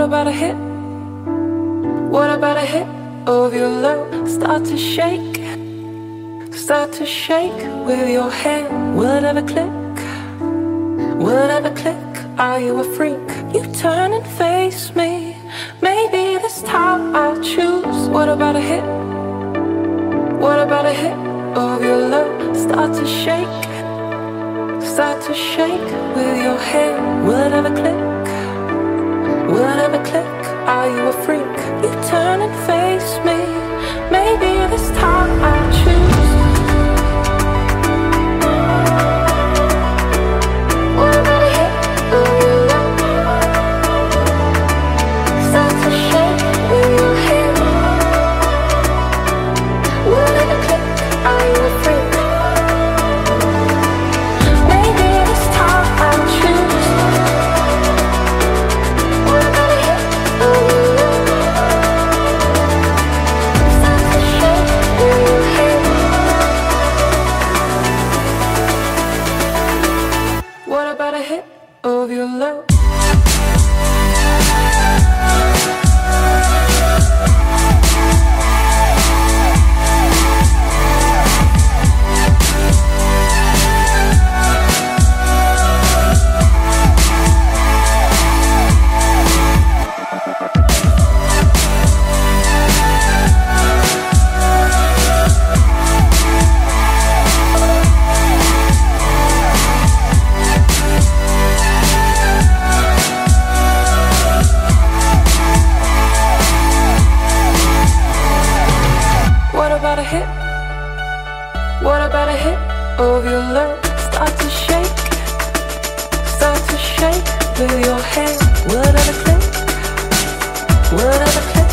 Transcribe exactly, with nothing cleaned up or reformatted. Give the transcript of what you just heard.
about a hit? What about a hit of your love? Start to shake, start to shake with your hand. Will it ever click? Will it ever click? Are you a freak? You turn and face me. Maybe this time I'll choose. What about a hit? What about a hit of your love? Start to shake, start to shake with your hand. Will it ever click? Will it ever click? Are you a freak? You turn and face me. Maybe this time I'll choose. What about a hit of your love? Start to shake with your hand. Will it ever click? Are you a freak? Maybe this time I'll choose. What about a hit of your love? Start to shake with your hand. What about a hit of your love? What about a hit? What about a hit of your love? Start to shake, start to shake with your hand. Will it ever click? Will it ever click?